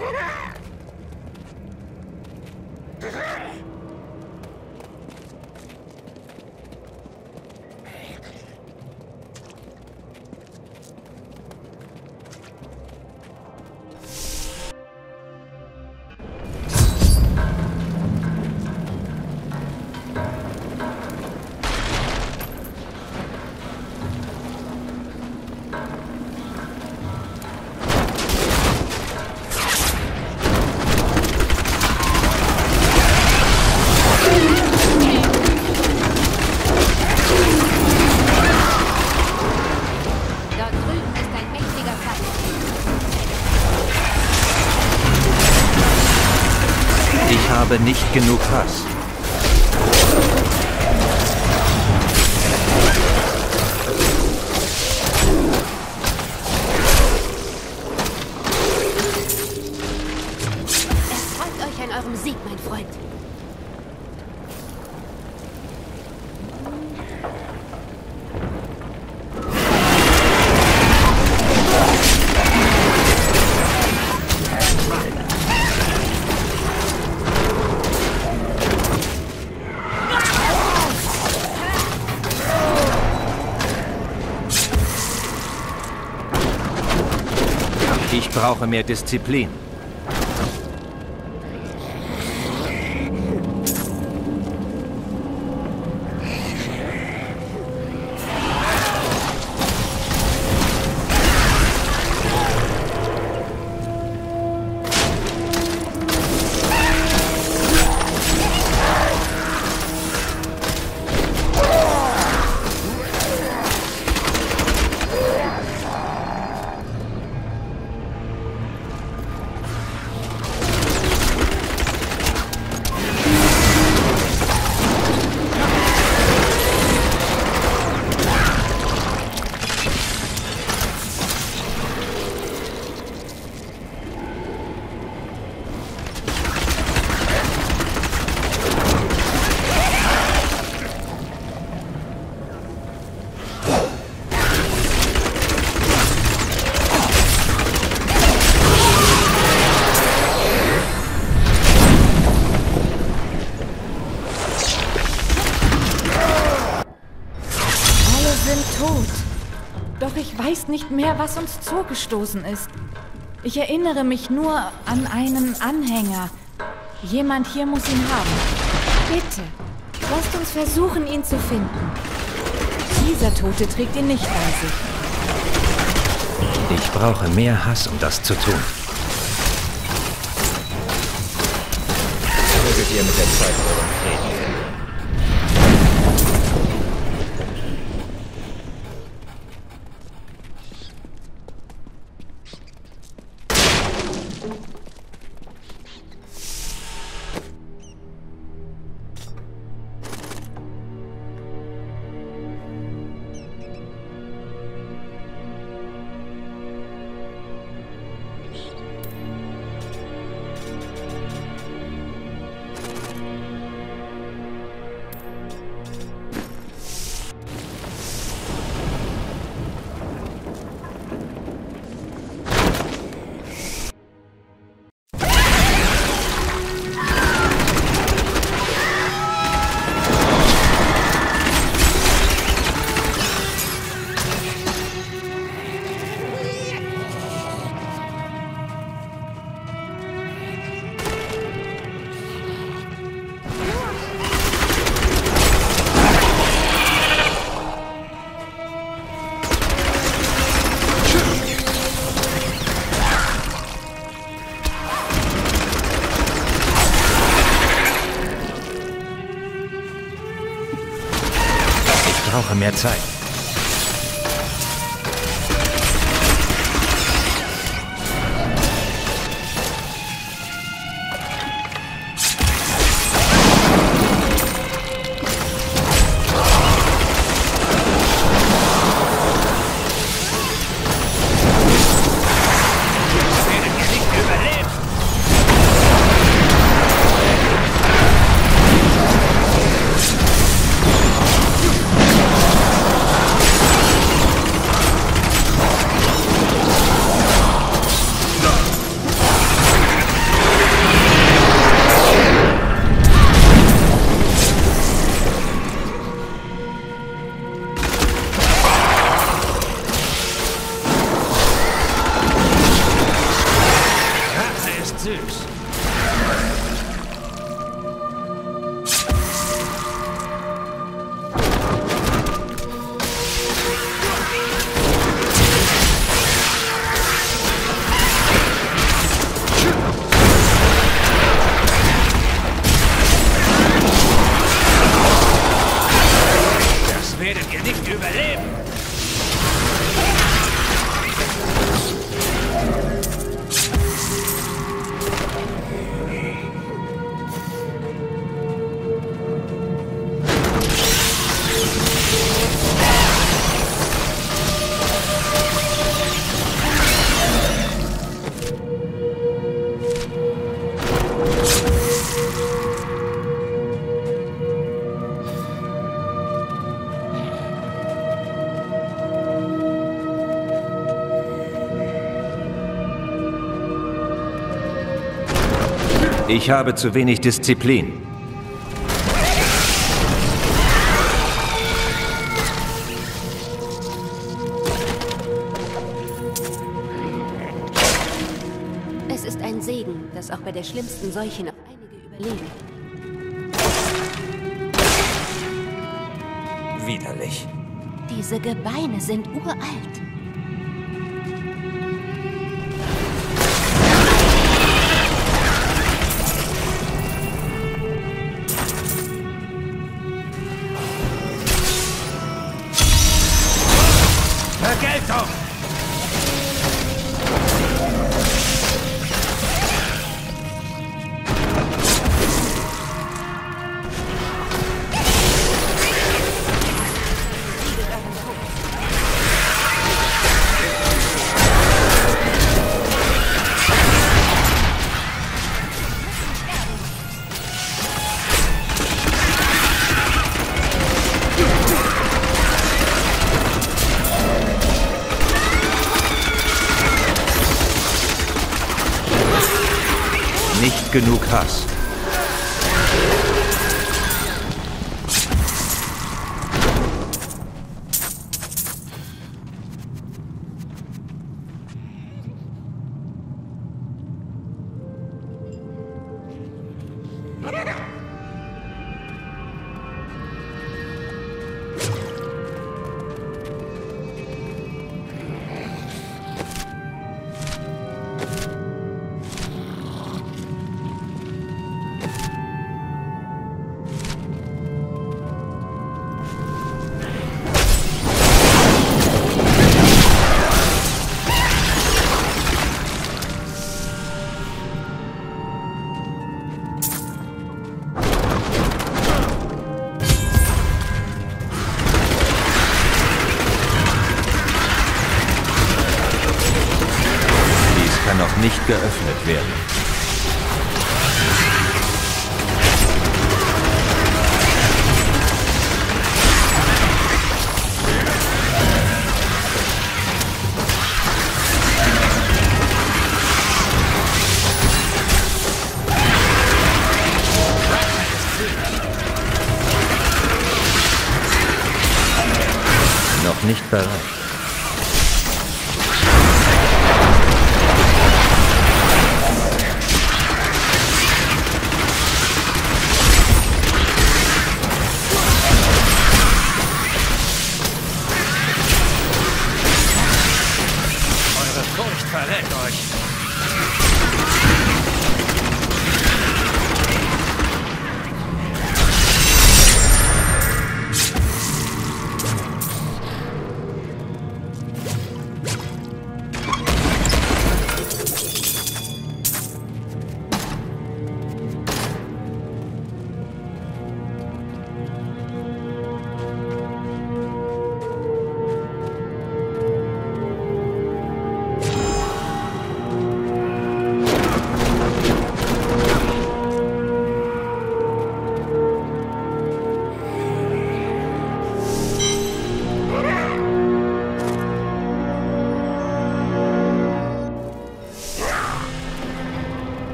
Ich habe nicht genug Hass. Erfreut euch an eurem Sieg, mein Freund. Ich brauche mehr Disziplin. Doch ich weiß nicht mehr, was uns zugestoßen ist. Ich erinnere mich nur an einen Anhänger. Jemand hier muss ihn haben. Bitte, lasst uns versuchen, ihn zu finden. Dieser Tote trägt ihn nicht bei sich. Ich brauche mehr Hass, um das zu tun. Möget ihr mit der Zeit euren Frieden finden. Ich brauche mehr Zeit. süß. Das werdet ihr nicht überleben. Ich habe zu wenig Disziplin. Es ist ein Segen, dass auch bei der schlimmsten Seuche noch einige überleben. Widerlich. Diese Gebeine sind uralt. Vergeltung! Nicht genug Hass. Kann noch nicht geöffnet werden. Noch nicht bereit. Furcht verrät euch.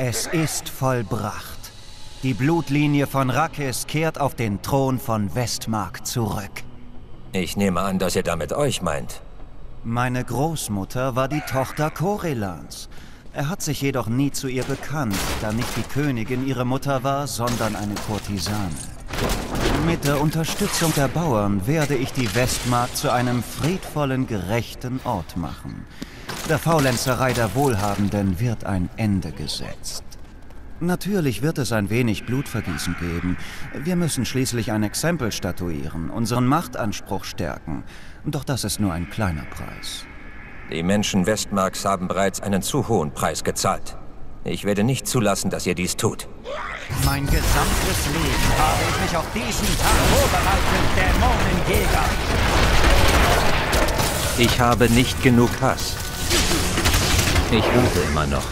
Es ist vollbracht. Die Blutlinie von Rakkes kehrt auf den Thron von Westmark zurück. Ich nehme an, dass ihr damit euch meint. Meine Großmutter war die Tochter Korelans. Er hat sich jedoch nie zu ihr bekannt, da nicht die Königin ihre Mutter war, sondern eine Kurtisane. Mit der Unterstützung der Bauern werde ich die Westmark zu einem friedvollen, gerechten Ort machen. Der Faulenzerei der Wohlhabenden wird ein Ende gesetzt. Natürlich wird es ein wenig Blutvergießen geben. Wir müssen schließlich ein Exempel statuieren, unseren Machtanspruch stärken. Doch das ist nur ein kleiner Preis. Die Menschen Westmarks haben bereits einen zu hohen Preis gezahlt. Ich werde nicht zulassen, dass ihr dies tut. Mein gesamtes Leben habe ich mich auf diesen Tag vorbereitet, Dämonenjäger! Ich habe nicht genug Hass. Ich warte immer noch.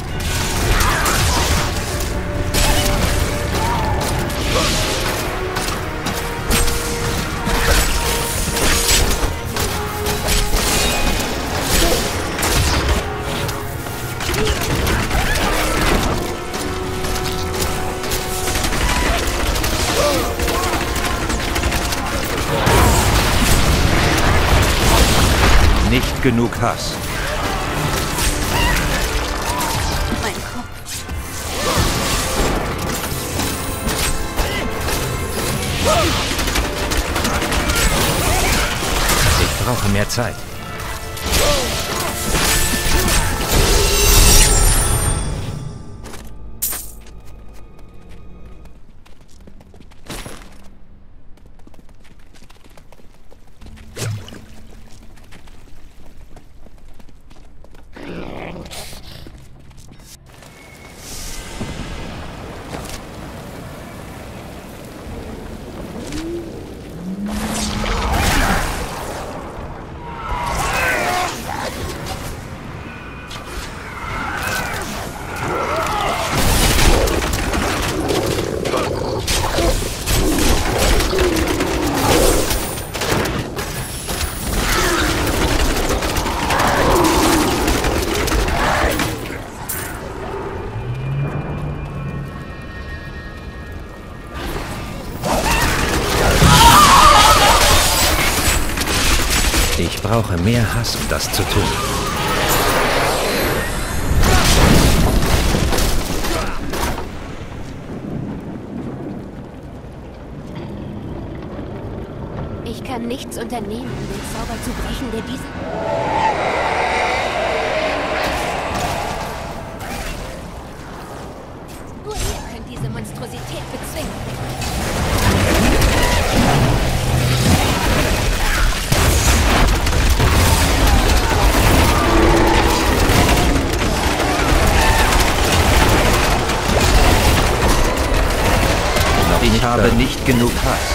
Nicht genug Hass. Mein Kopf. Ich brauche mehr Zeit. Ich brauche mehr Hass, um das zu tun. Ich kann nichts unternehmen, um den Zauber zu brechen, der diesen... Nur ihr könnt diese Monstrosität bezwingen. Ich habe nicht genug Hass.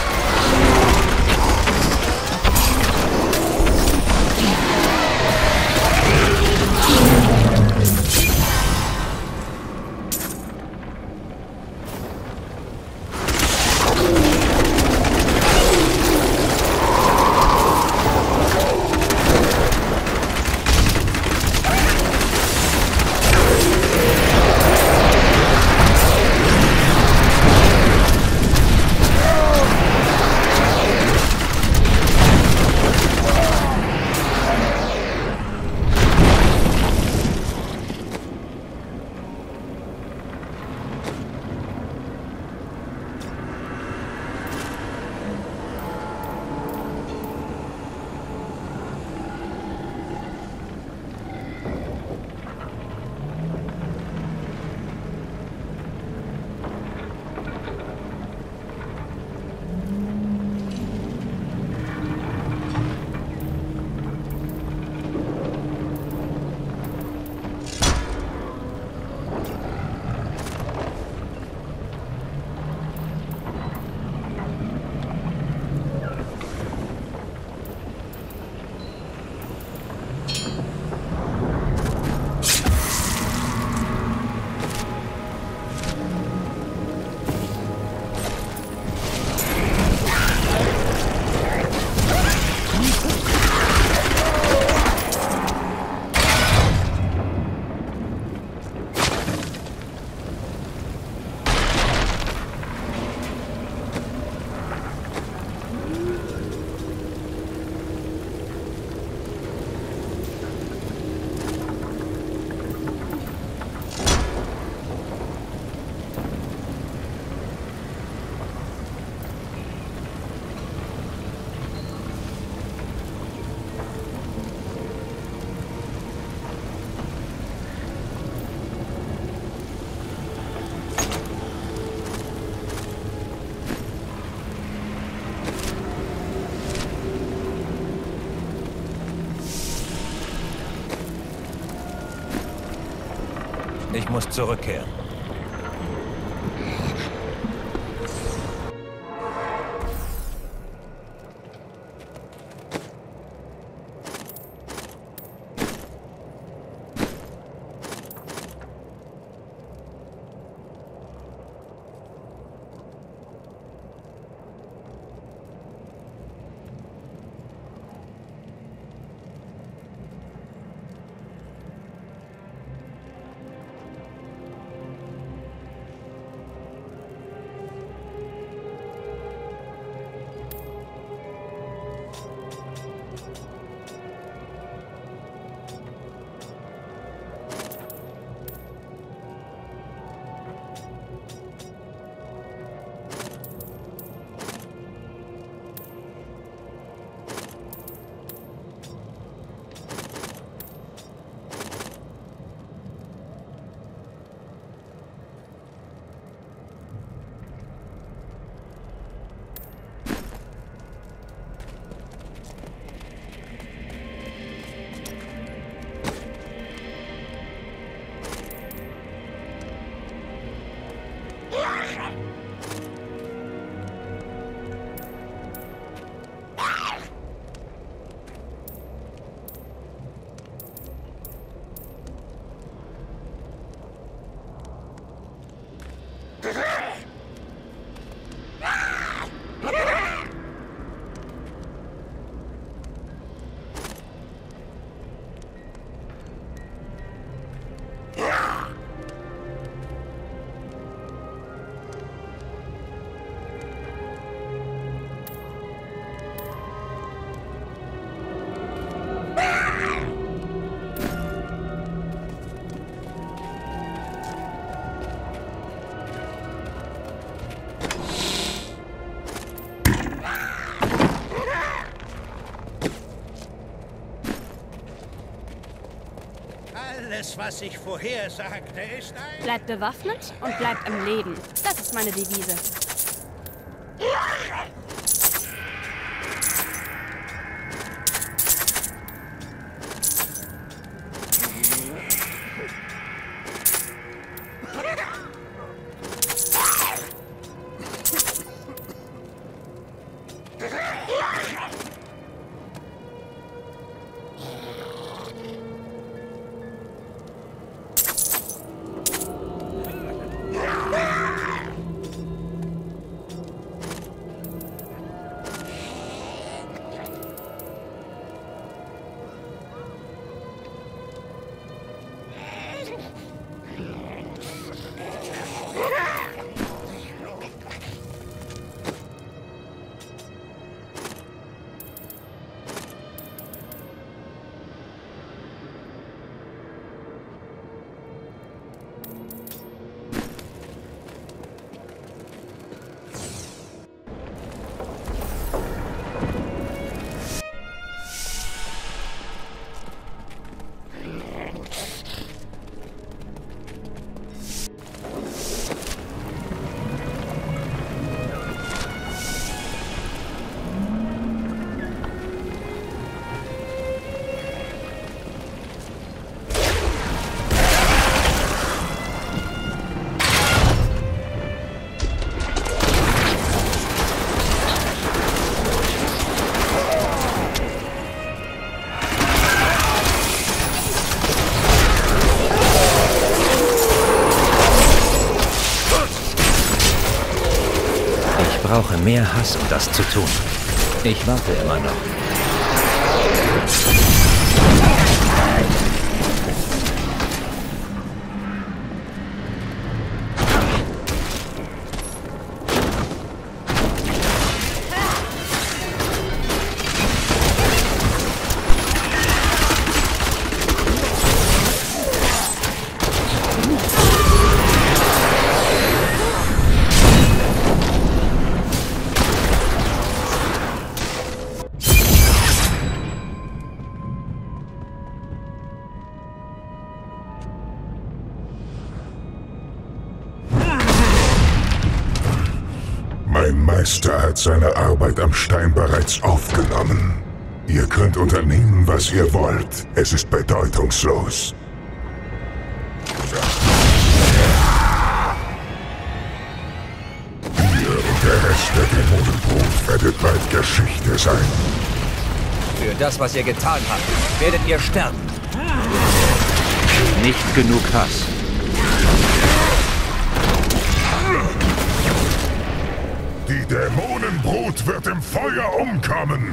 Ich muss zurückkehren. Alles, was ich vorher sagte, ist ein... Bleibt bewaffnet und bleibt am Leben. Das ist meine Devise. Ich brauche mehr Hass, um das zu tun. Ich warte immer noch. Mein Meister hat seine Arbeit am Stein bereits aufgenommen. Ihr könnt unternehmen, was ihr wollt. Es ist bedeutungslos. werdet bald Geschichte sein. Für das, was ihr getan habt, werdet ihr sterben. Nicht genug Hass. Die Dämonenbrut wird im Feuer umkommen.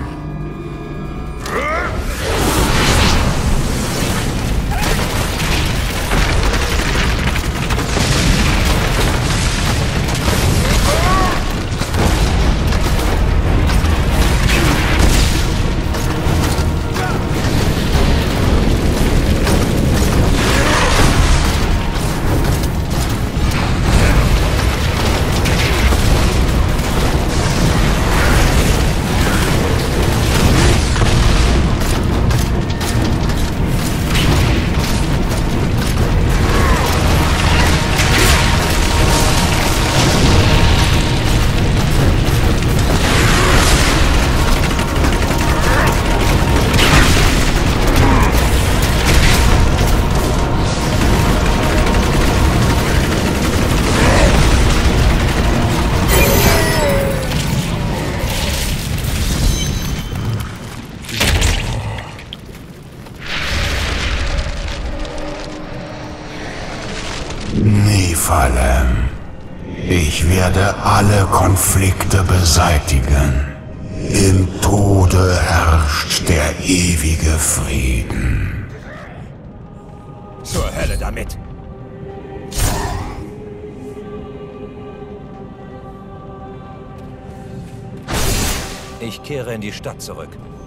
Nephalem. Ich werde alle Konflikte beseitigen. Im Tode herrscht der ewige Frieden. Zur Hölle damit! Ich kehre in die Stadt zurück.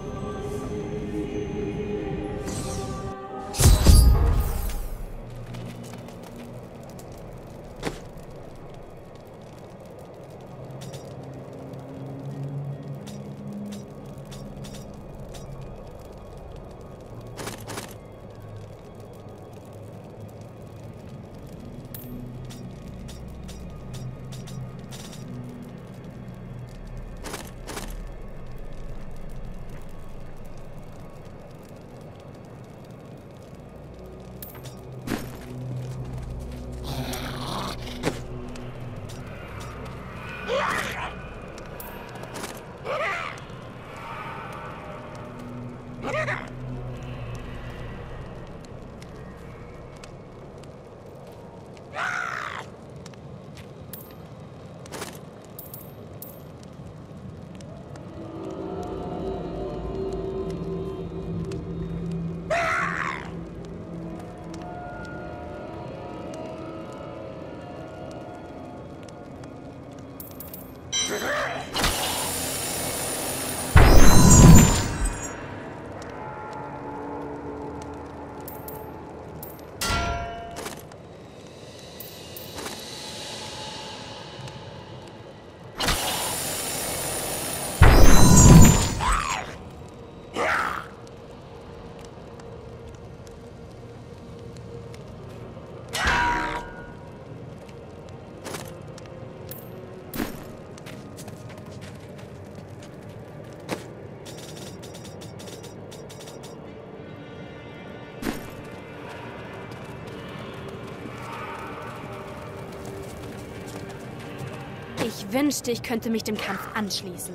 Ich wünschte, ich könnte mich dem Kampf anschließen.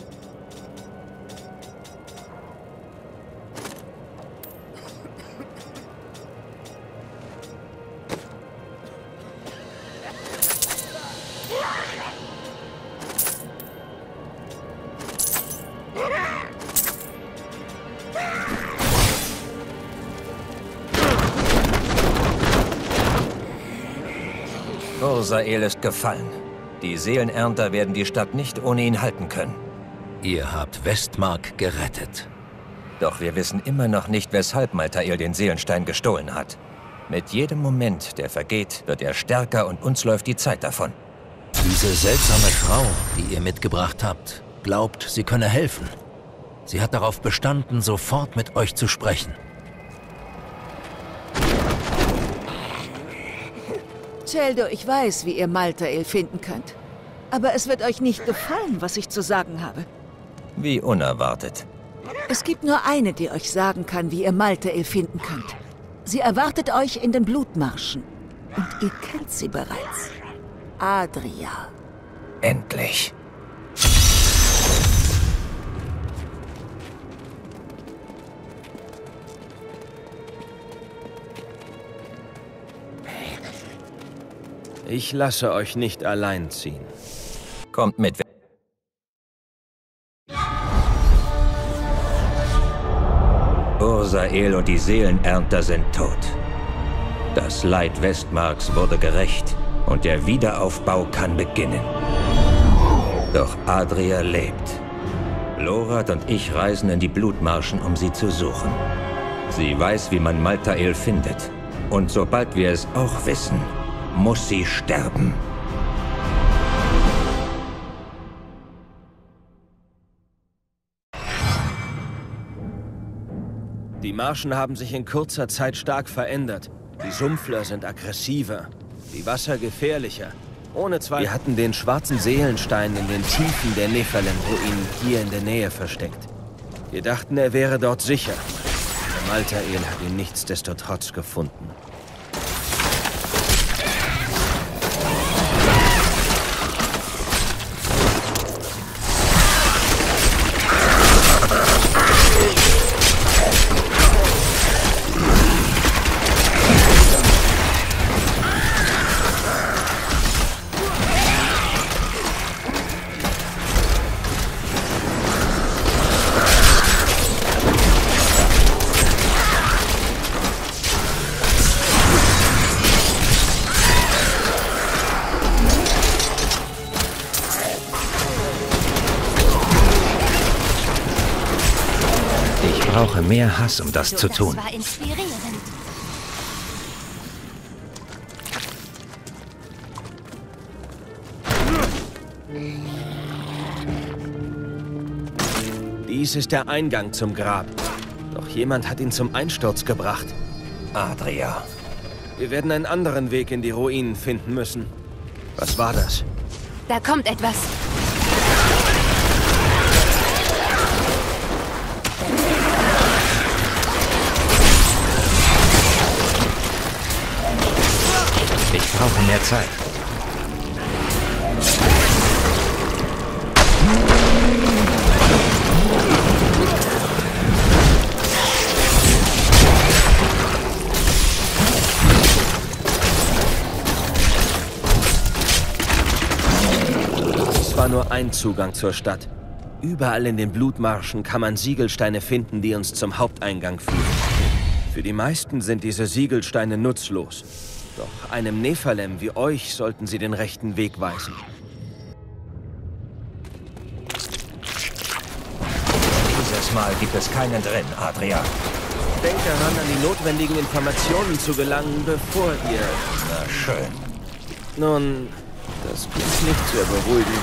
Ursael ist gefallen. Die Seelenernter werden die Stadt nicht ohne ihn halten können. Ihr habt Westmark gerettet. Doch wir wissen immer noch nicht, weshalb Maltael den Seelenstein gestohlen hat. Mit jedem Moment, der vergeht, wird er stärker und uns läuft die Zeit davon. Diese seltsame Frau, die ihr mitgebracht habt, glaubt, sie könne helfen. Sie hat darauf bestanden, sofort mit euch zu sprechen. Celdo, ich weiß, wie ihr Maltael finden könnt. Aber es wird euch nicht gefallen, was ich zu sagen habe. Wie unerwartet. Es gibt nur eine, die euch sagen kann, wie ihr Maltael finden könnt. Sie erwartet euch in den Blutmarschen. Und ihr kennt sie bereits. Adria. Endlich. Ich lasse euch nicht allein ziehen. Kommt mit. Ursael und die Seelenernter sind tot. Das Leid Westmarks wurde gerächt und der Wiederaufbau kann beginnen. Doch Adria lebt. Lorath und ich reisen in die Blutmarschen, um sie zu suchen. Sie weiß, wie man Malthael findet. Und sobald wir es auch wissen, muss sie sterben. Die Marschen haben sich in kurzer Zeit stark verändert. Die Sumpfler sind aggressiver, die Wasser gefährlicher. Ohne Zweifel. Wir hatten den schwarzen Seelenstein in den Tiefen der Nephalem-Ruinen hier in der Nähe versteckt. Wir dachten, er wäre dort sicher. Malthael hat ihn nichtsdestotrotz gefunden. Ich brauche mehr Hass, um das zu tun. Das war inspirierend. Dies ist der Eingang zum Grab. Doch jemand hat ihn zum Einsturz gebracht. Adria. Wir werden einen anderen Weg in die Ruinen finden müssen. Was war das? Da kommt etwas. Ich brauche mehr Zeit. Es war nur ein Zugang zur Stadt. Überall in den Blutmarschen kann man Siegelsteine finden, die uns zum Haupteingang führen. Für die meisten sind diese Siegelsteine nutzlos. Doch einem Nephalem wie euch sollten sie den rechten Weg weisen. Dieses Mal gibt es keinen drin, Adria. Denkt daran, an die notwendigen Informationen zu gelangen, bevor ihr... Na schön. Nun, das klingt nicht sehr beruhigend.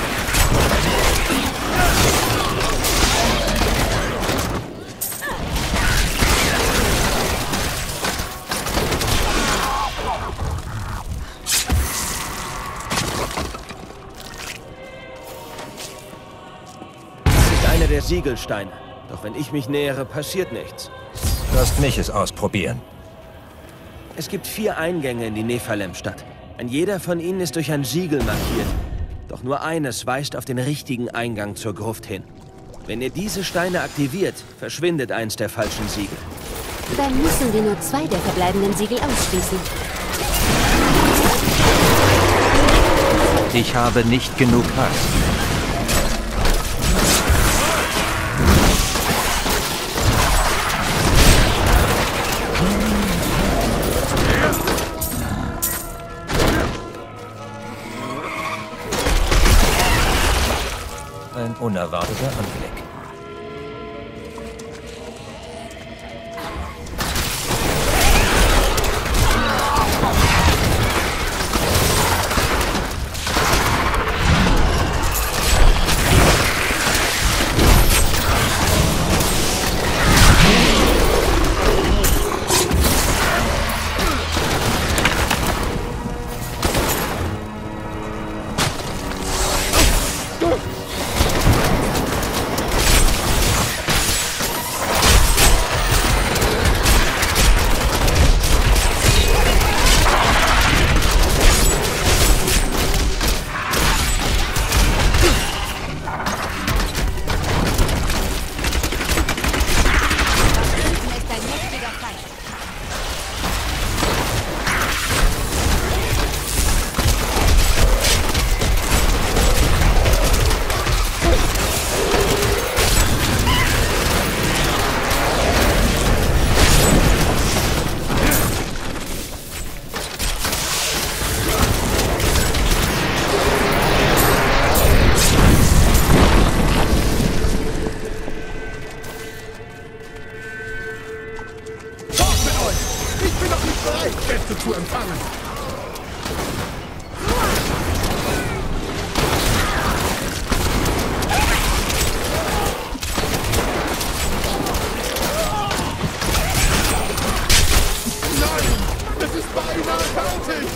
Der Siegelsteine. Doch wenn ich mich nähere, passiert nichts. Lasst mich es ausprobieren. Es gibt 4 Eingänge in die Nephalem-Stadt. Ein jeder von ihnen ist durch ein Siegel markiert. Doch nur eines weist auf den richtigen Eingang zur Gruft hin. Wenn ihr diese Steine aktiviert, verschwindet eins der falschen Siegel. Dann müssen wir nur 2 der verbleibenden Siegel ausschließen. Ich habe nicht genug Hass. Ein unerwarteter Anblick. anfangen. Nein, es ist beinahe fertig.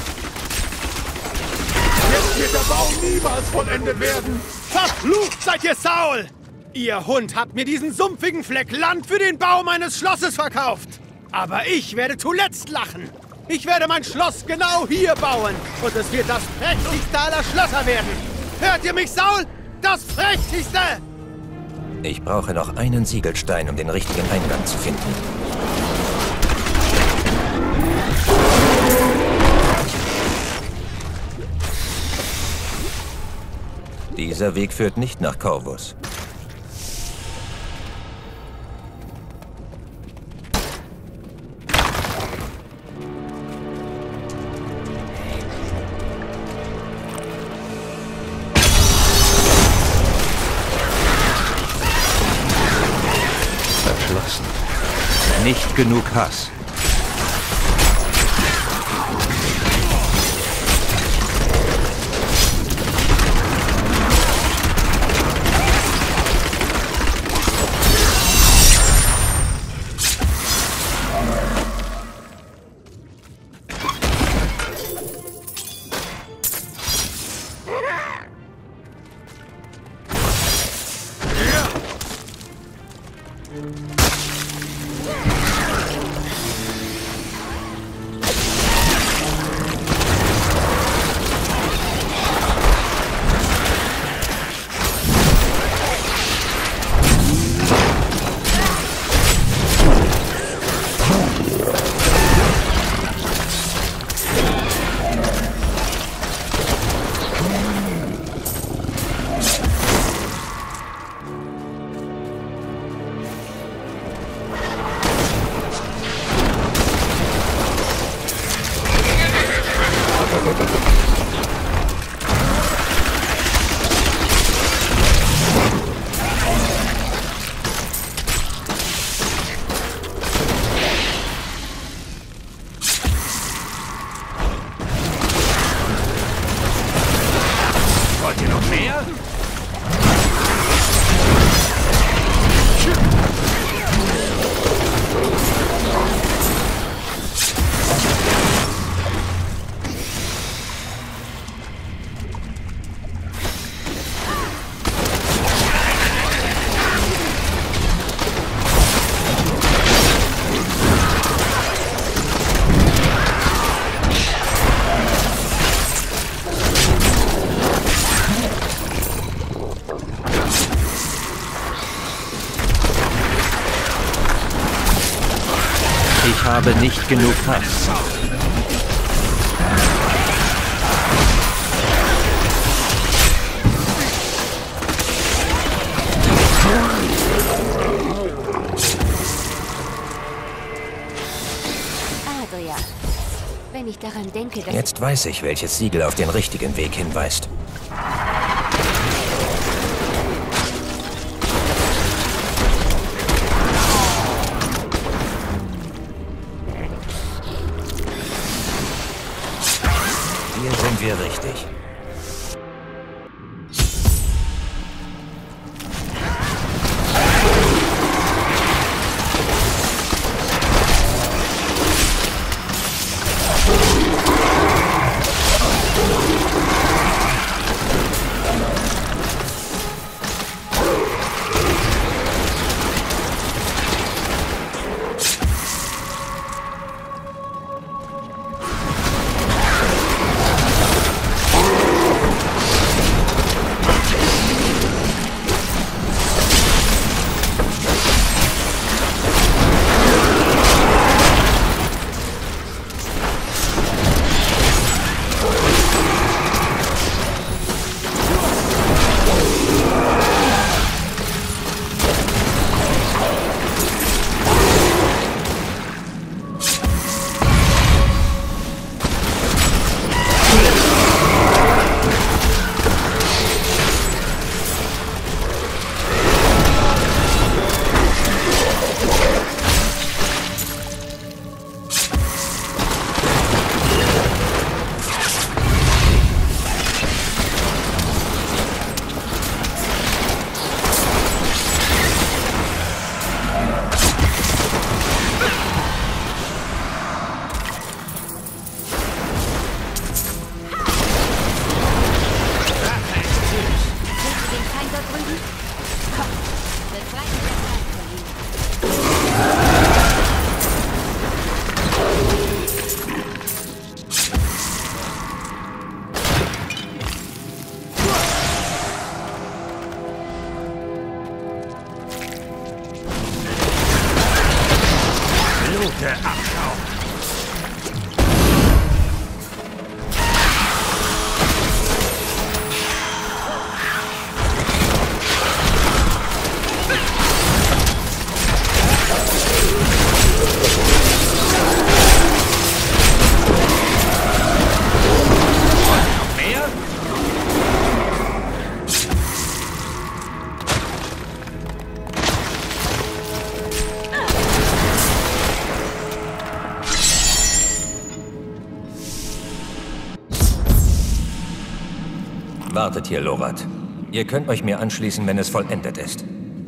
Jetzt wird der Bau niemals vollendet werden. Verflucht seid ihr, Saul! Ihr Hund hat mir diesen sumpfigen Fleck Land für den Bau meines Schlosses verkauft. Aber ich werde zuletzt lachen. Ich werde mein Schloss genau hier bauen. Und es wird das prächtigste aller Schlösser werden. Hört ihr mich, Saul? Das prächtigste! Ich brauche noch einen Siegelstein, um den richtigen Eingang zu finden. Dieser Weg führt nicht nach Corvus. Verschlossen. Nicht genug Hass. Ich habe nicht genug Hass. Adria, wenn ich daran denke, dass... Jetzt weiß ich, welches Siegel auf den richtigen Weg hinweist. Hier sind wir richtig. Lüge, Abschau. Wartet hier, Lorat. Ihr könnt euch mir anschließen, wenn es vollendet ist.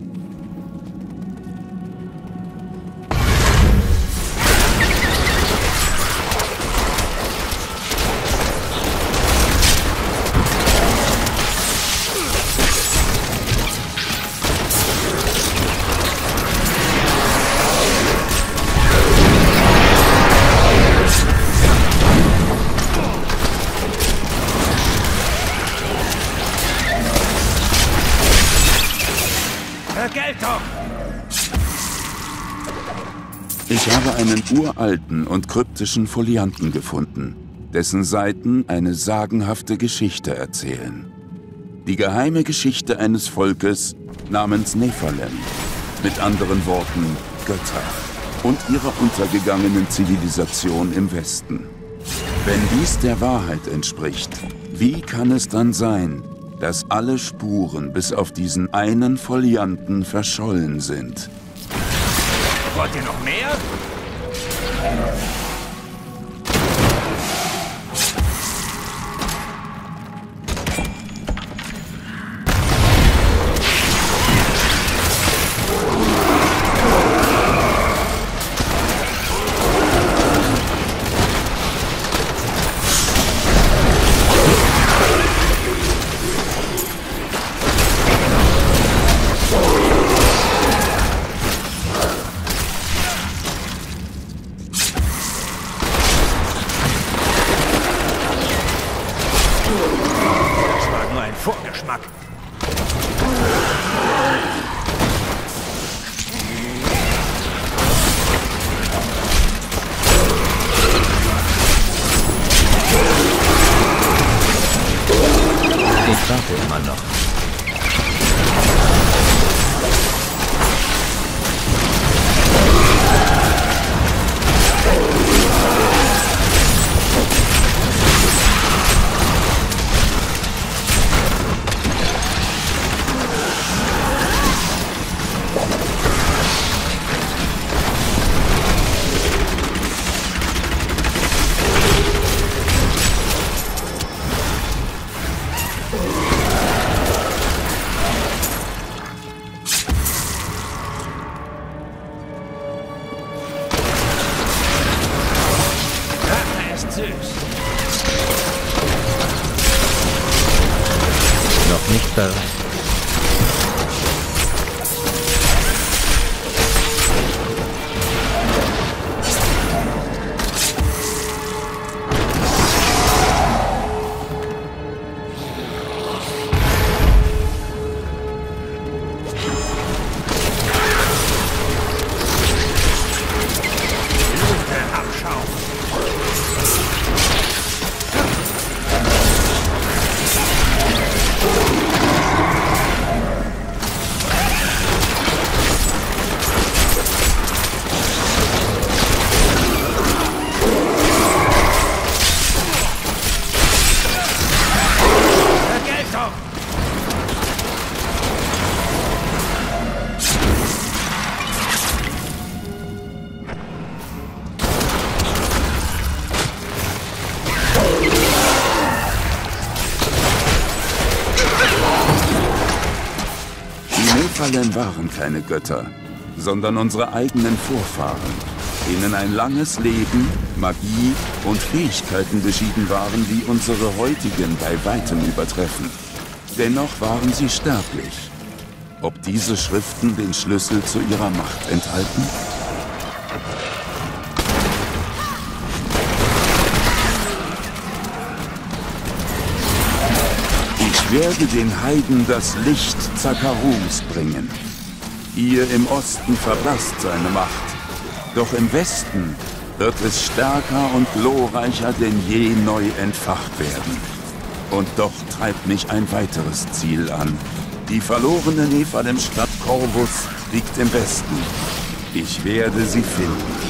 Ich habe einen uralten und kryptischen Folianten gefunden, dessen Seiten eine sagenhafte Geschichte erzählen. Die geheime Geschichte eines Volkes namens Nephalem, mit anderen Worten Götter, und ihrer untergegangenen Zivilisation im Westen. Wenn dies der Wahrheit entspricht, wie kann es dann sein, dass alle Spuren bis auf diesen einen Folianten verschollen sind? Wollt ihr noch mehr? Vorgeschmack. Ich warte immer noch. Noch nicht bereit. Nephalem waren keine Götter, sondern unsere eigenen Vorfahren, denen ein langes Leben, Magie und Fähigkeiten beschieden waren, die unsere heutigen bei weitem übertreffen. Dennoch waren sie sterblich. Ob diese Schriften den Schlüssel zu ihrer Macht enthalten? Ich werde den Heiden das Licht Zakarums bringen. Ihr im Osten verblasst seine Macht. Doch im Westen wird es stärker und glorreicher denn je neu entfacht werden. Und doch treibt mich ein weiteres Ziel an. Die verlorene Nephalem-Stadt Corvus liegt im Westen. Ich werde sie finden.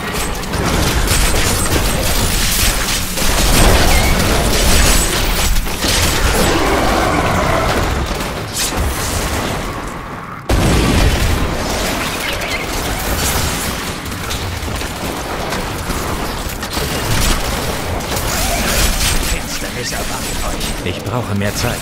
Finsternis erwartet euch. Ich brauche mehr Zeit.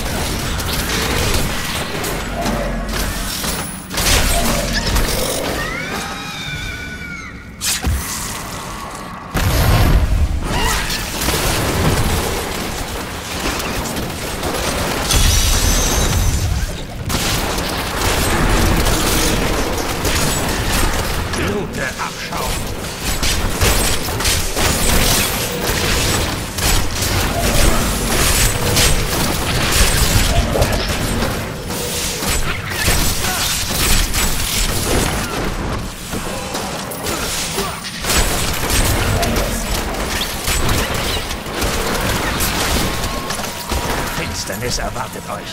Finsternis erwartet euch.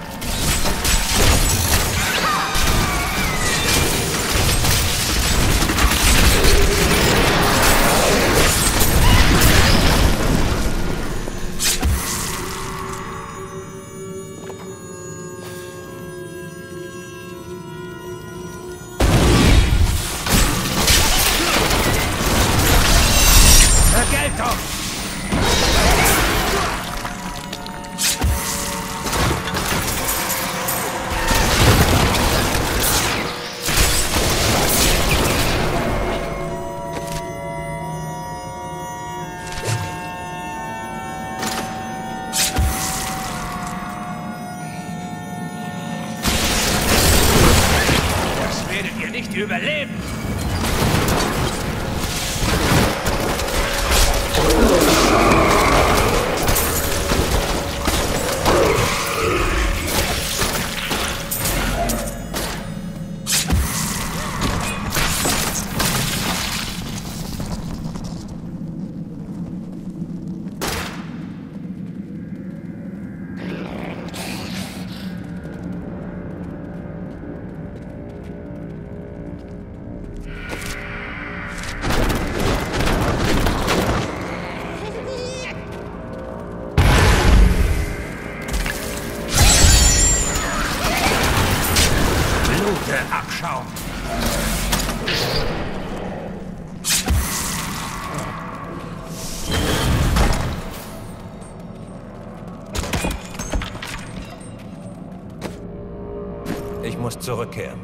Vergeltung! Das werdet ihr nicht überleben! Abschaum. Ich muss zurückkehren.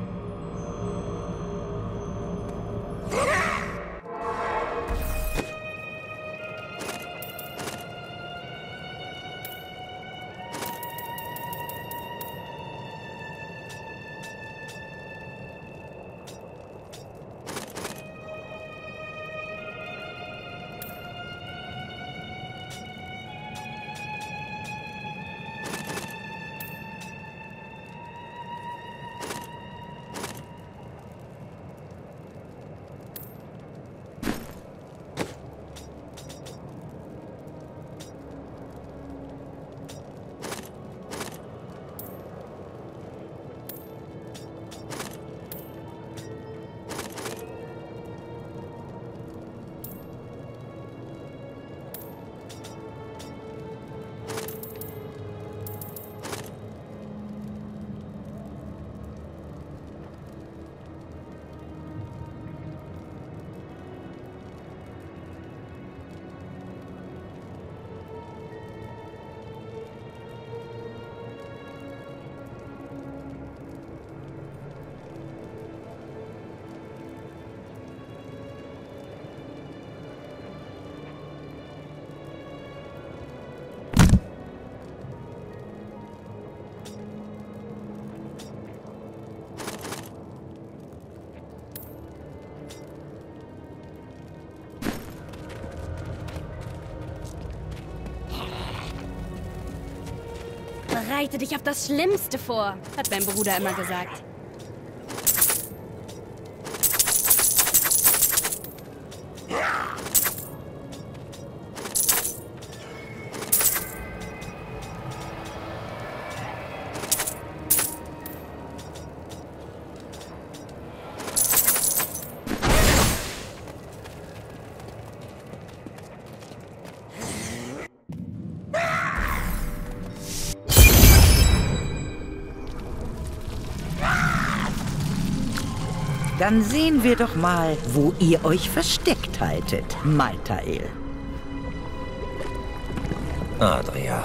Bereite dich auf das Schlimmste vor, hat mein Bruder immer gesagt. Dann sehen wir doch mal, wo ihr euch versteckt haltet, Malthael. Adria.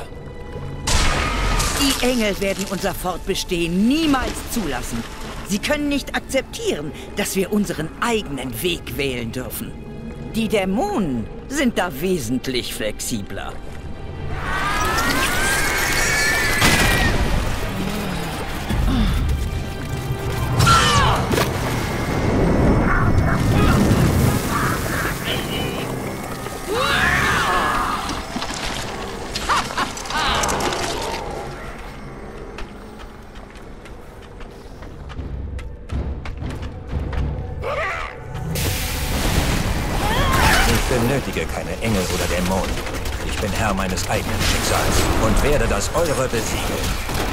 Die Engel werden unser Fortbestehen niemals zulassen. Sie können nicht akzeptieren, dass wir unseren eigenen Weg wählen dürfen. Die Dämonen sind da wesentlich flexibler. Ich benötige keine Engel oder Dämonen. Ich bin Herr meines eigenen Schicksals und werde das eure besiegeln.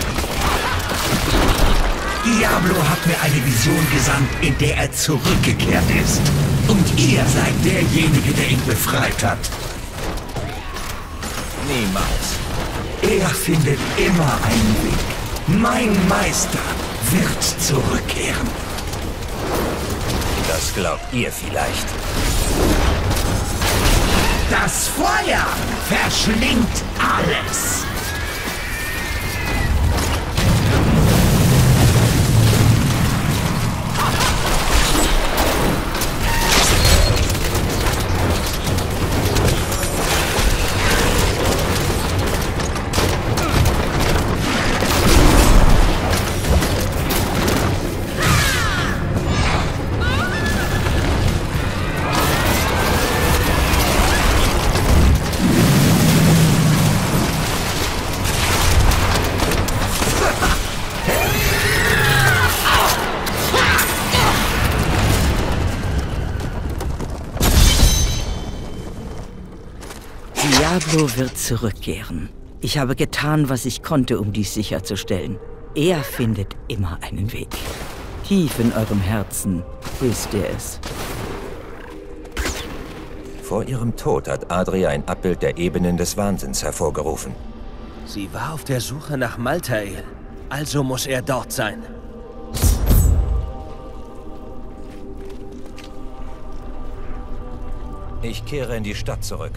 Diablo hat mir eine Vision gesandt, in der er zurückgekehrt ist. Und ihr seid derjenige, der ihn befreit hat. Niemals. Er findet immer einen Weg. Mein Meister wird zurückkehren. Das glaubt ihr vielleicht. Das Feuer verschlingt alles. Diablo wird zurückkehren. Ich habe getan, was ich konnte, um dies sicherzustellen. Er findet immer einen Weg. Tief in eurem Herzen wisst ihr es. Vor ihrem Tod hat Adria ein Abbild der Ebenen des Wahnsinns hervorgerufen. Sie war auf der Suche nach Malthael. Also muss er dort sein. Ich kehre in die Stadt zurück.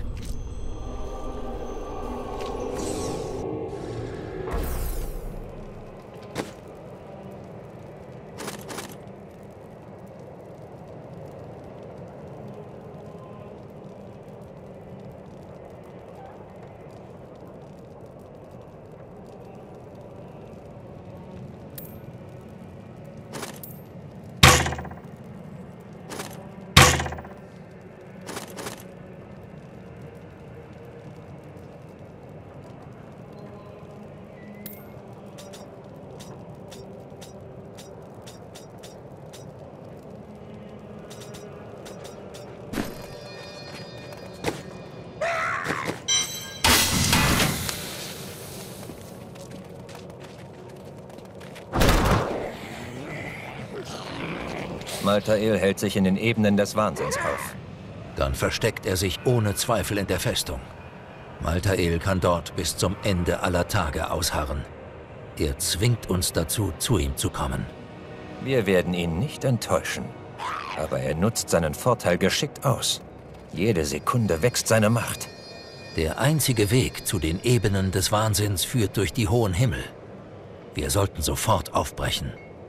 Malthael hält sich in den Ebenen des Wahnsinns auf. Dann versteckt er sich ohne Zweifel in der Festung. Malthael kann dort bis zum Ende aller Tage ausharren. Er zwingt uns dazu, zu ihm zu kommen. Wir werden ihn nicht enttäuschen. Aber er nutzt seinen Vorteil geschickt aus. Jede Sekunde wächst seine Macht. Der einzige Weg zu den Ebenen des Wahnsinns führt durch die hohen Himmel. Wir sollten sofort aufbrechen.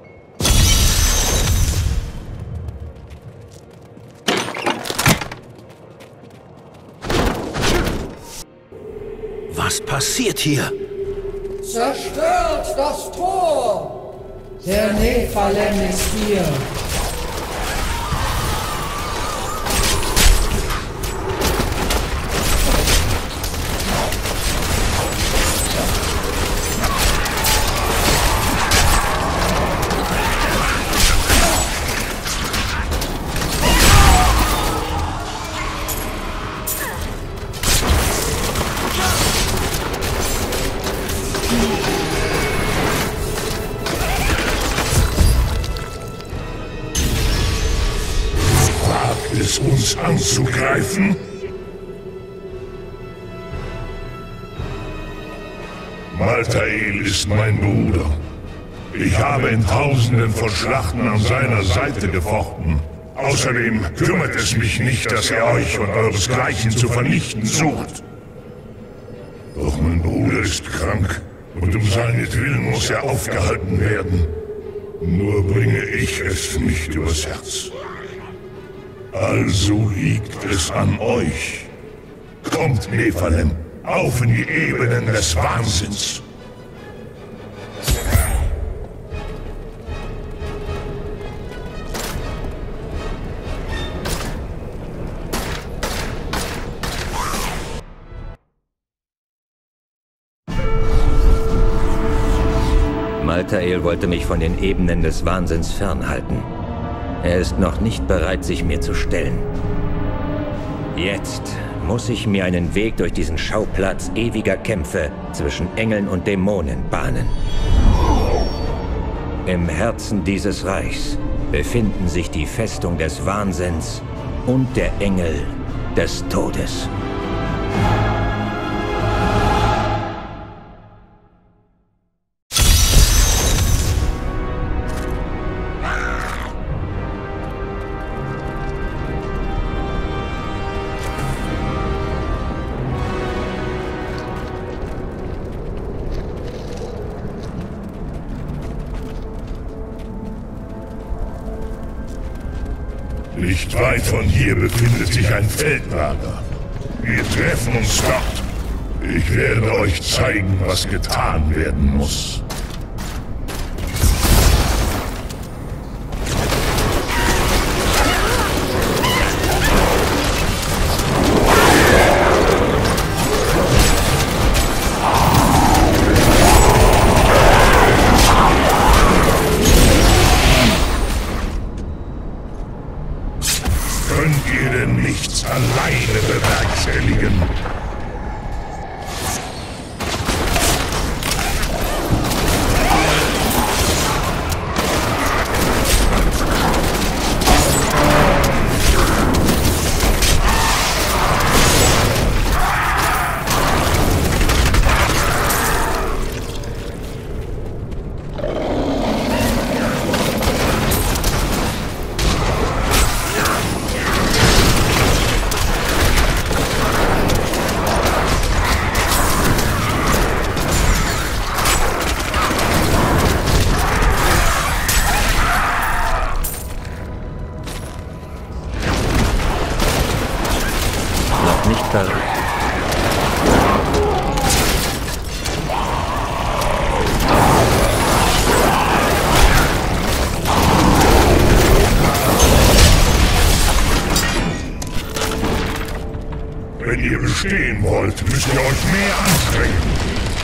Was passiert hier? Zerstört das Tor! Der Nephalem ist hier! Es uns anzugreifen? Malthael ist mein Bruder. Ich habe in Tausenden von Schlachten an seiner Seite gefochten. Außerdem kümmert es mich nicht, dass er euch und euresgleichen zu vernichten sucht. Doch mein Bruder ist krank und um seinetwillen muss er aufgehalten werden. Nur bringe ich es nicht übers Herz. Also liegt es an euch. Kommt, Nephalem, auf in die Ebenen des Wahnsinns. Malthael wollte mich von den Ebenen des Wahnsinns fernhalten. Er ist noch nicht bereit, sich mir zu stellen. Jetzt muss ich mir einen Weg durch diesen Schauplatz ewiger Kämpfe zwischen Engeln und Dämonen bahnen. Im Herzen dieses Reichs befinden sich die Festung des Wahnsinns und der Engel des Todes. Nicht weit von hier befindet sich ein Feldlager. Wir treffen uns dort. Ich werde euch zeigen, was getan werden muss. Könnt ihr denn nichts alleine bewerkstelligen? Nicht bereit. Wenn ihr bestehen wollt, müsst ihr euch mehr anstrengen.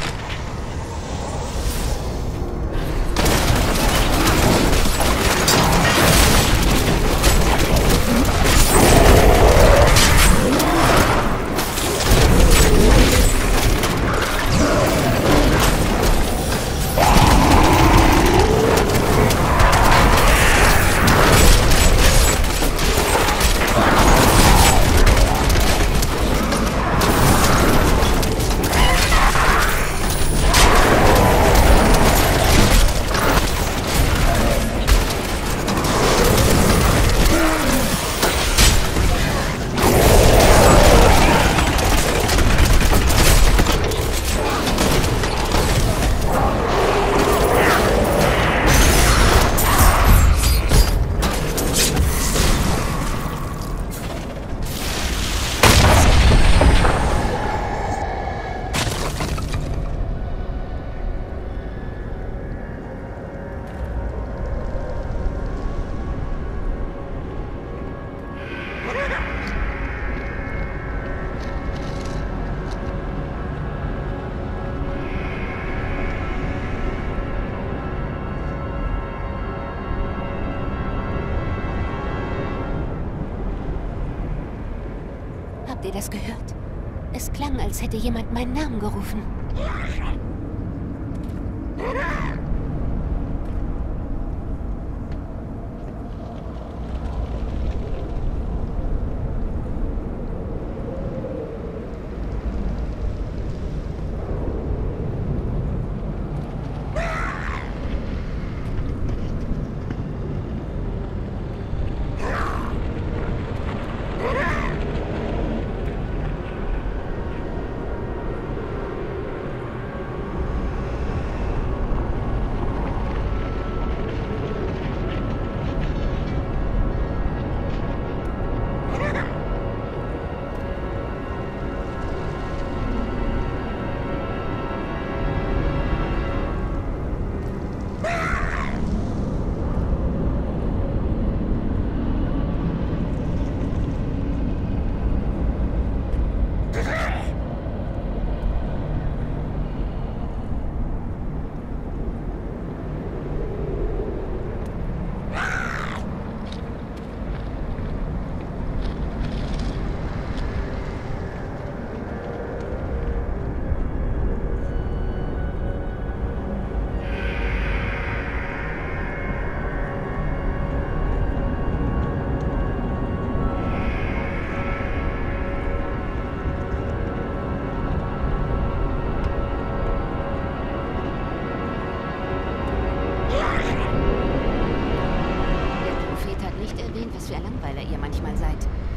Habt ihr das gehört? Es klang, als hätte jemand meinen Namen gerufen. für ein Langweiler ihr manchmal seid.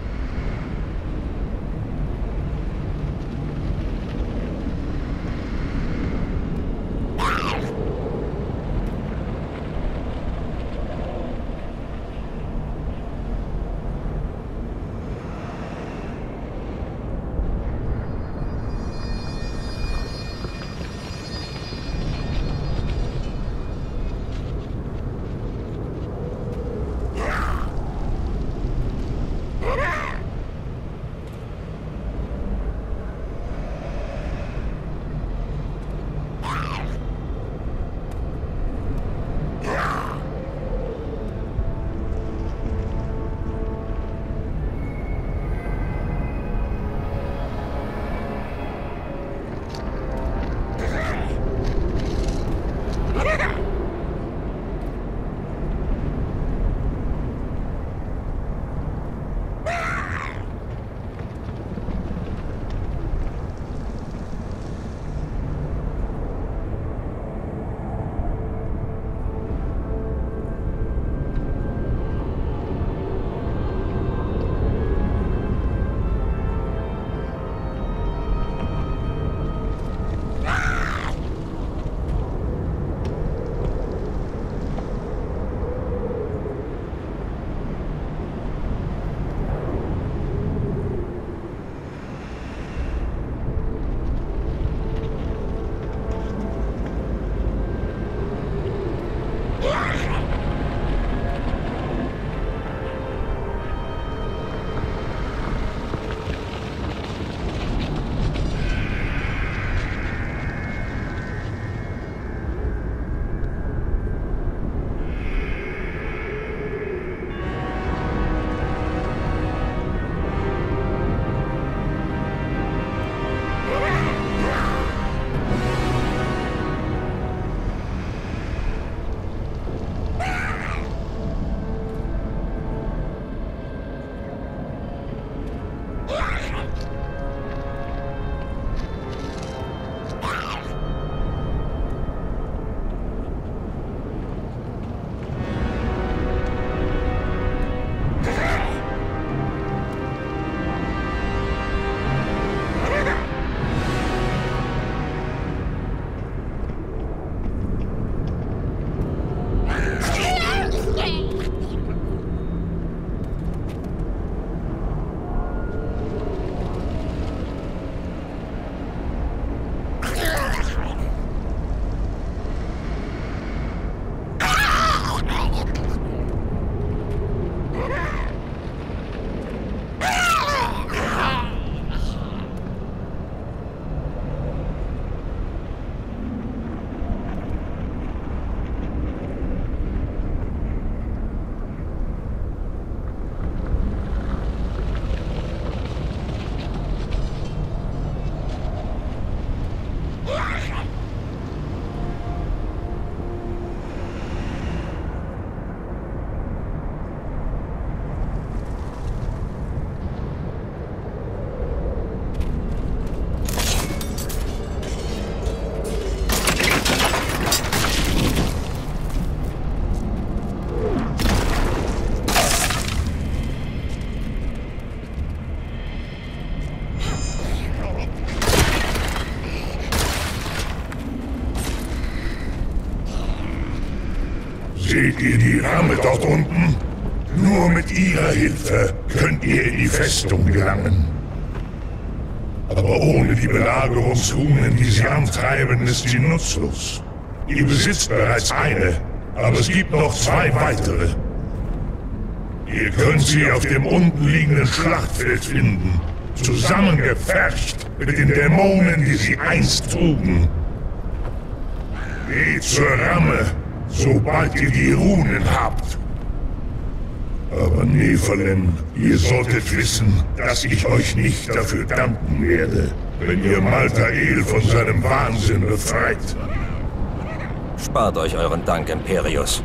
Seht ihr die Ramme dort unten? Nur mit ihrer Hilfe könnt ihr in die Festung gelangen. Aber ohne die Belagerungsrunen, die sie antreiben, ist sie nutzlos. Ihr besitzt bereits eine, aber es gibt noch 2 weitere. Ihr könnt sie auf dem unten liegenden Schlachtfeld finden, zusammengepfercht mit den Dämonen, die sie einst trugen. Geht zur Ramme, sobald ihr die Runen habt. Aber Nephalem, ihr solltet wissen, dass ich euch nicht dafür danken werde, wenn ihr Maltael von seinem Wahnsinn befreit. Spart euch euren Dank, Imperius.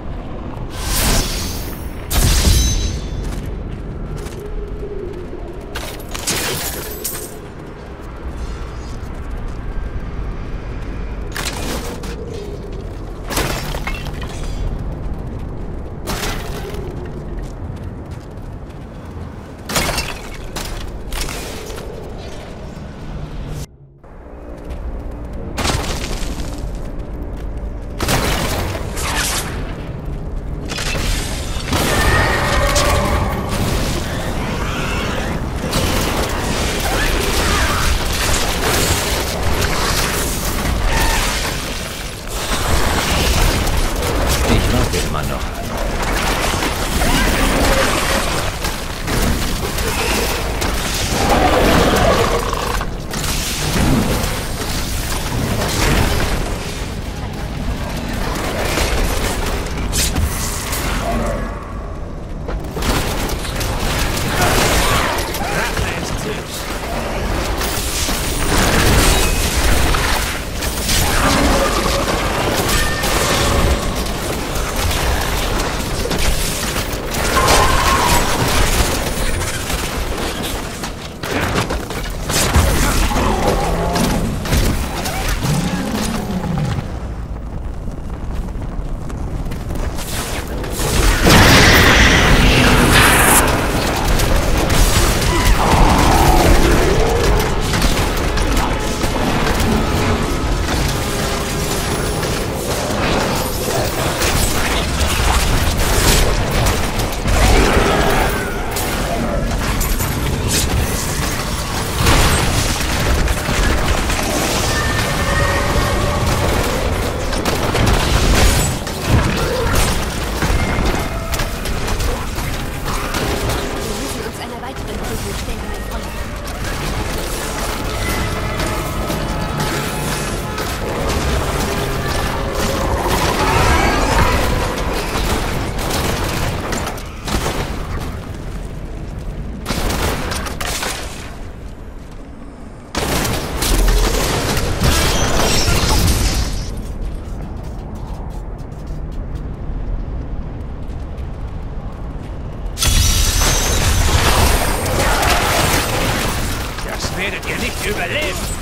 überleben!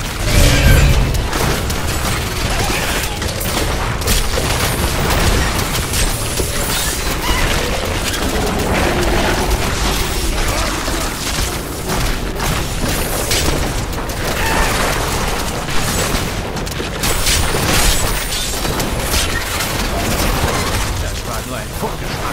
Das war nur ein Vorgeschmack.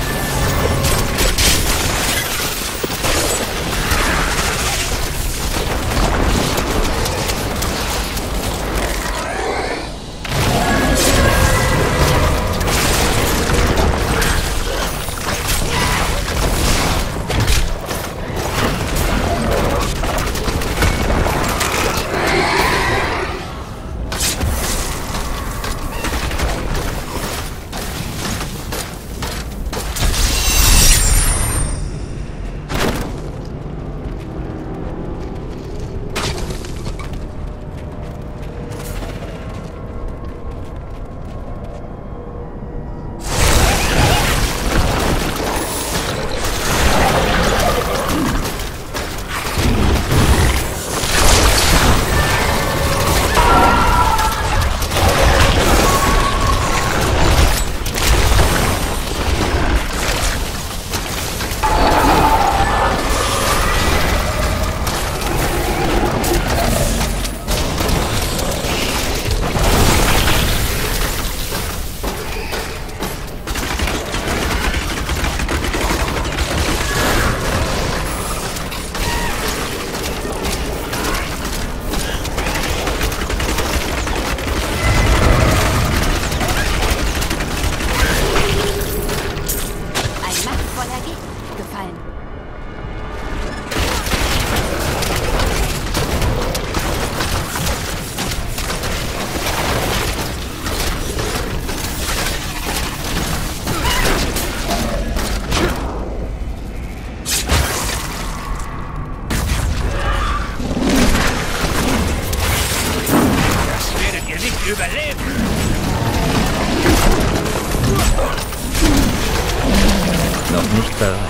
Noch nicht bereit.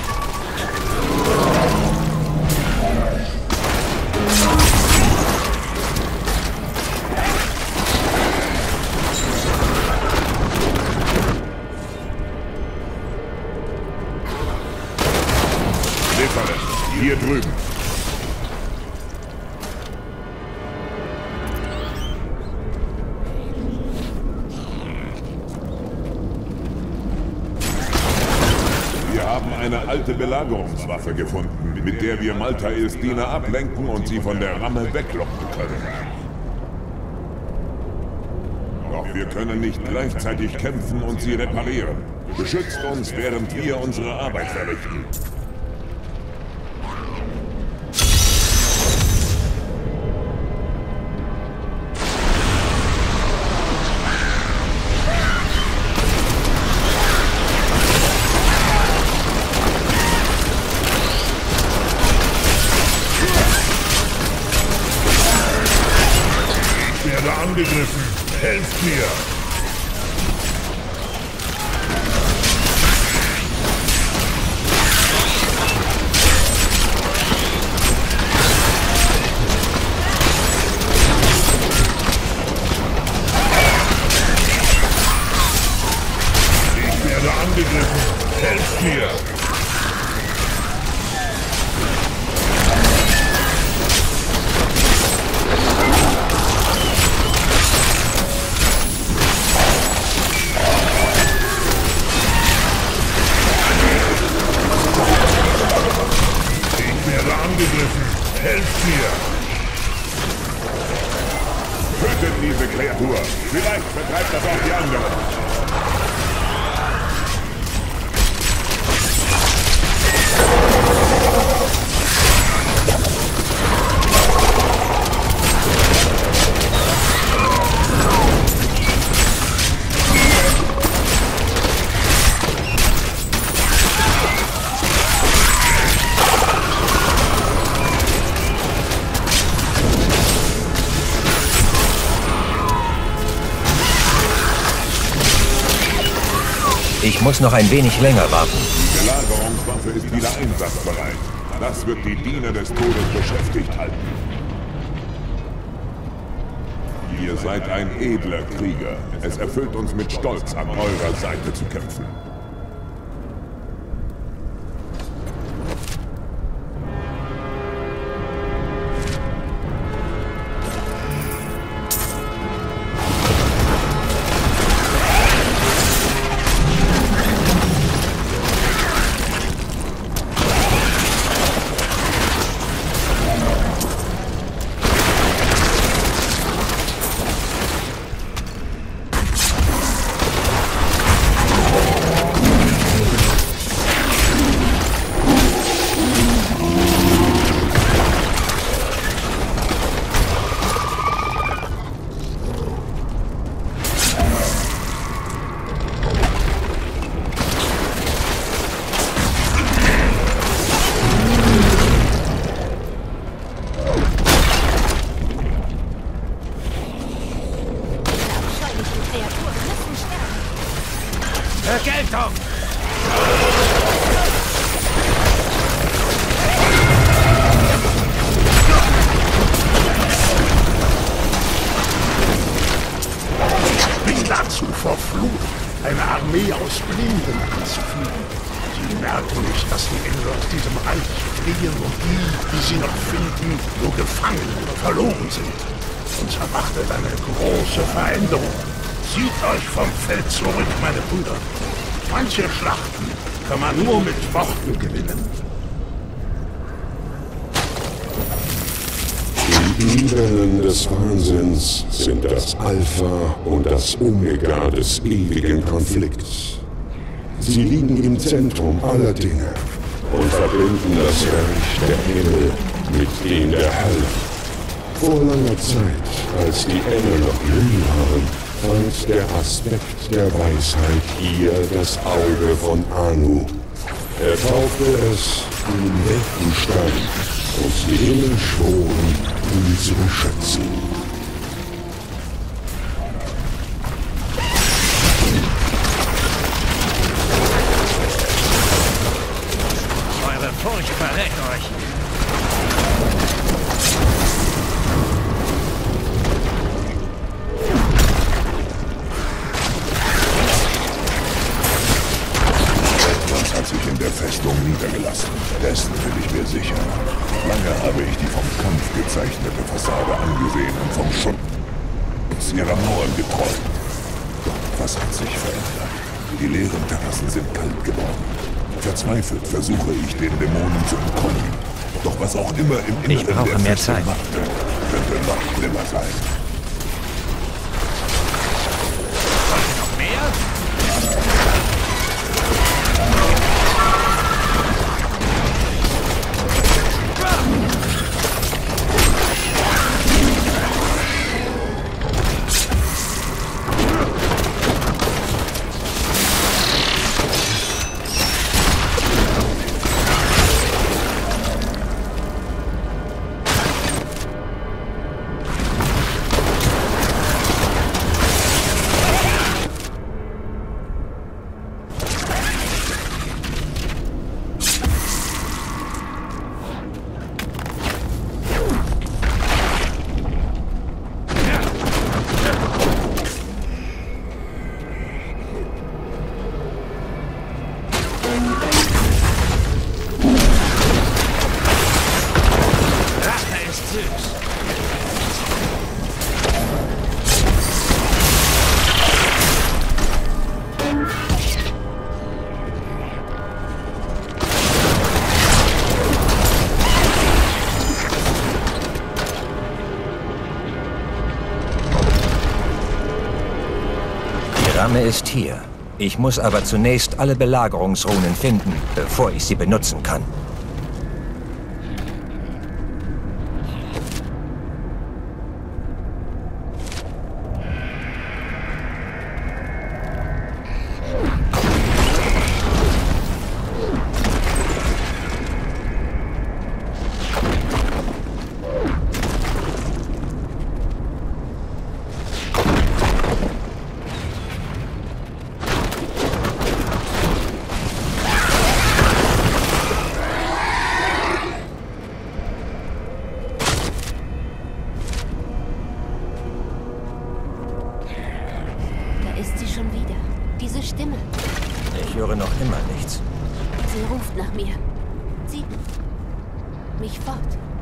Hier drüben. Wir haben eine alte Belagerungswaffe gefunden, mit der wir Maltaels Diener ablenken und sie von der Ramme weglocken können. Doch wir können nicht gleichzeitig kämpfen und sie reparieren. Beschützt uns, während wir unsere Arbeit verrichten. Ich werde angegriffen. Helft mir! Ich werde angegriffen. Helft mir! Angegriffen! Helft mir! Tötet diese Kreatur! Vielleicht vertreibt das auch die anderen! Ich muss noch ein wenig länger warten. Die Belagerungswaffe ist wieder einsatzbereit. Das wird die Diener des Todes beschäftigt halten. Ihr seid ein edler Krieger. Es erfüllt uns mit Stolz, an eurer Seite zu kämpfen. Vergeltung! Ich bin dazu verflucht, eine Armee aus Blinden anzuführen. Sie merken nicht, dass die Engel aus diesem Reich fliehen und die sie noch finden, nur gefangen oder verloren sind. Uns erwartet eine große Veränderung. Zieht euch vom Feld zurück, meine Brüder. Manche Schlachten kann man nur mit Worten gewinnen. Die Wellen des Wahnsinns sind das Alpha und das Omega des ewigen Konflikts. Sie liegen im Zentrum aller Dinge und verbinden das Reich der Himmel mit dem der Hölle. Vor langer Zeit, als die Engel noch jung waren, fand der Aspekt der Weisheit hier das Auge von Anu. Er taufte es den Weltenstein und die Himmel schworen, ihn zu beschützen. Eure Furcht verrät euch. Sich in der Festung niedergelassen. Dessen bin ich mir sicher. Lange habe ich die vom Kampf gezeichnete Fassade angesehen und vom Schutz ihrer Mauern geträumt. Doch was hat sich verändert? Die leeren Terrassen sind kalt geworden. Verzweifelt versuche ich, den Dämonen zu entkommen. Doch was auch immer im Inneren ich brauche der mehr Festung Zeit. machte, könnte noch schlimmer sein. Noch mehr? Die Ramme ist hier. Ich muss aber zunächst alle Belagerungsrunen finden, bevor ich sie benutzen kann. Teufel ruft nach mir. Zieht mich fort.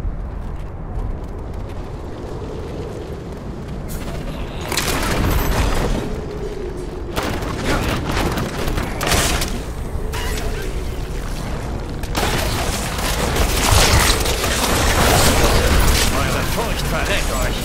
Eure Furcht verrät euch.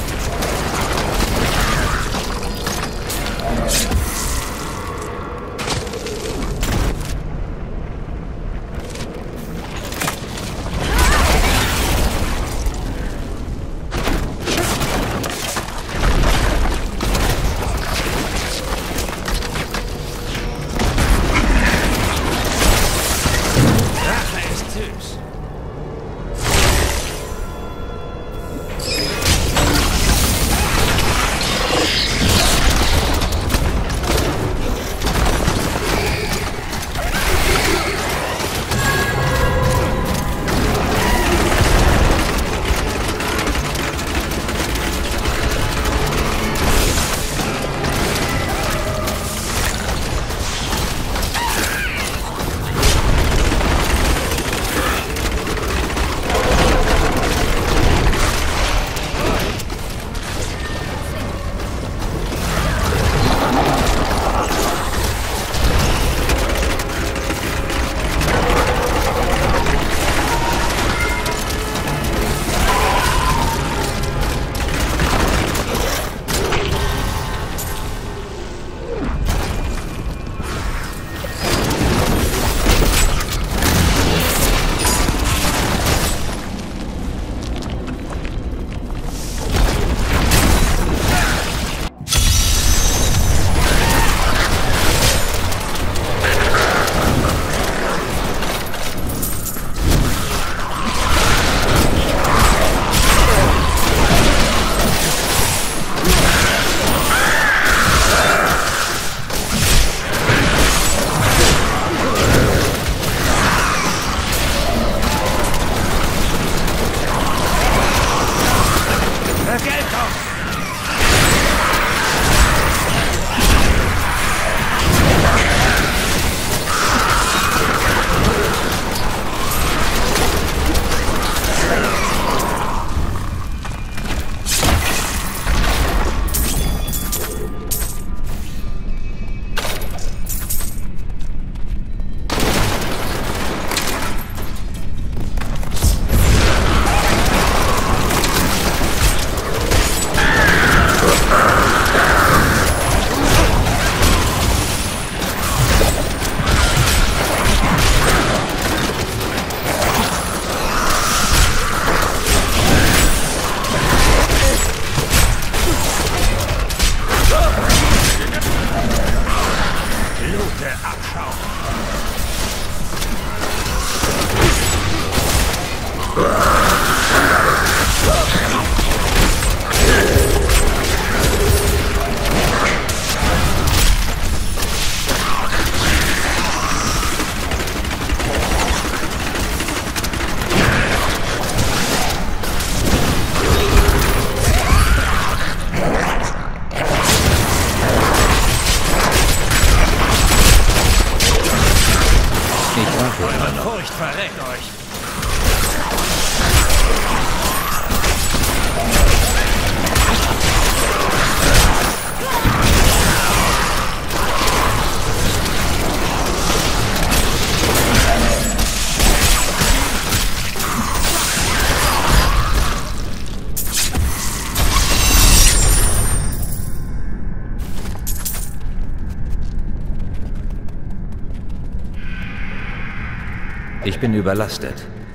Ich bin überlastet.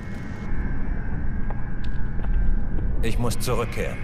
Ich muss zurückkehren.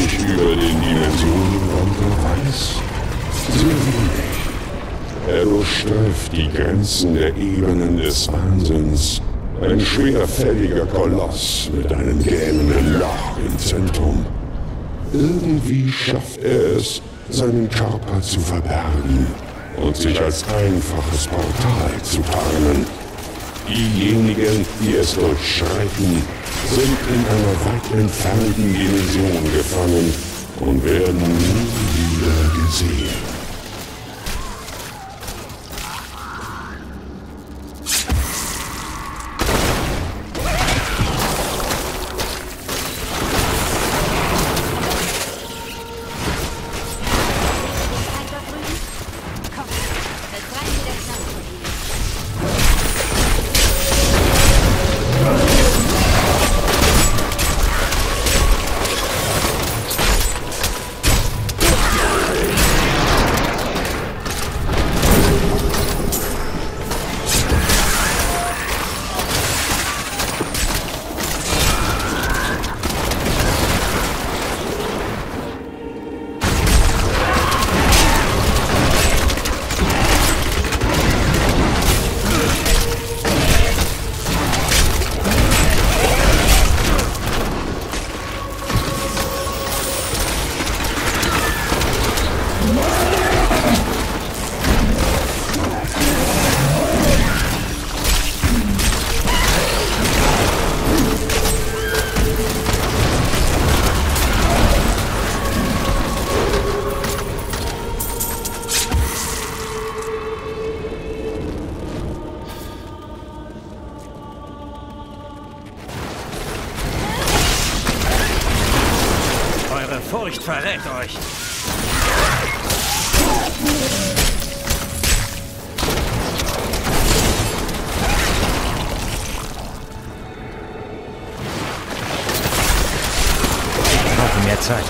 ich über den Dimensionenwandler weiß? Sehr wenig. Er durchstreift die Grenzen der Ebenen des Wahnsinns. Ein schwerfälliger Koloss mit einem gähnenden Loch im Zentrum. Irgendwie schafft er es, seinen Körper zu verbergen und sich als einfaches Portal zu tarnen. Diejenigen, die es durchschreiten, sind in einer weit entfernten Dimension gefangen und werden nie wieder gesehen. Furcht verrät euch. Ich brauche mehr Zeit.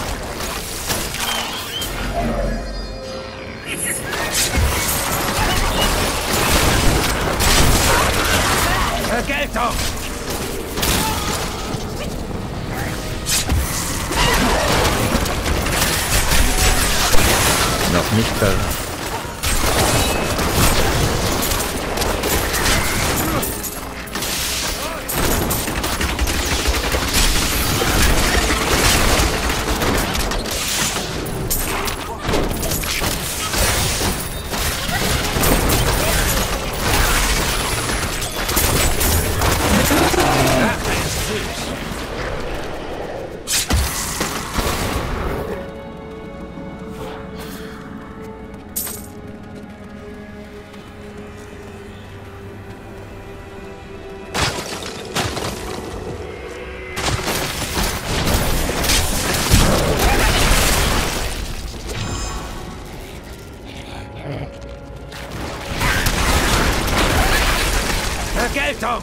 Vergeltung! Noch nicht bereit. Vergeltung!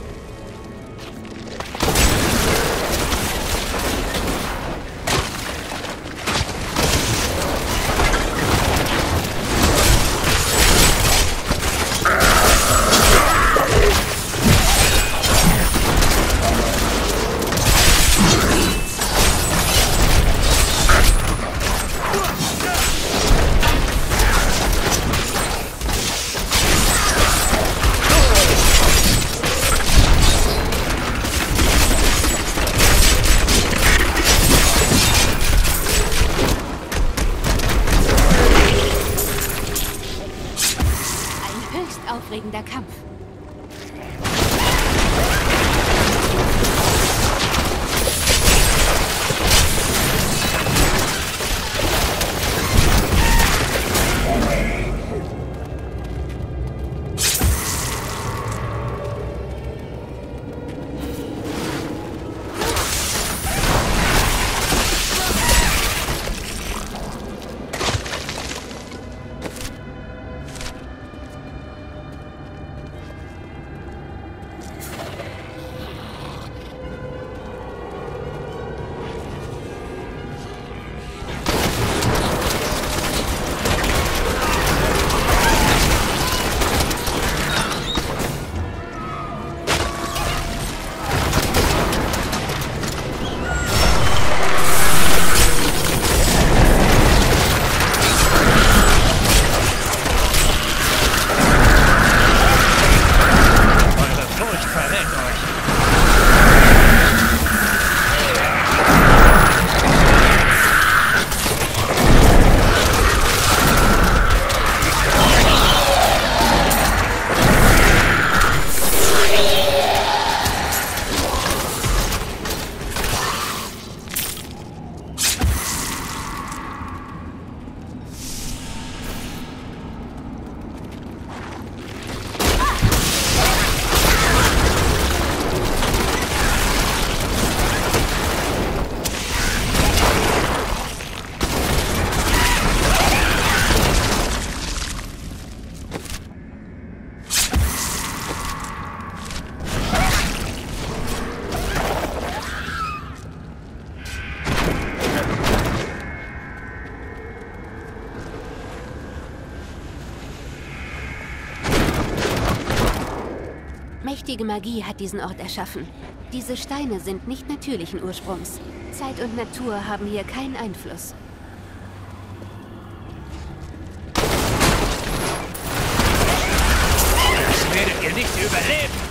Aufregender Kampf. Mächtige Magie hat diesen Ort erschaffen. Diese Steine sind nicht natürlichen Ursprungs. Zeit und Natur haben hier keinen Einfluss. Das werdet ihr nicht überleben!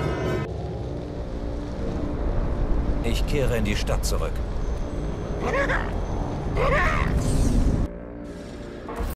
Ich kehre in die Stadt zurück.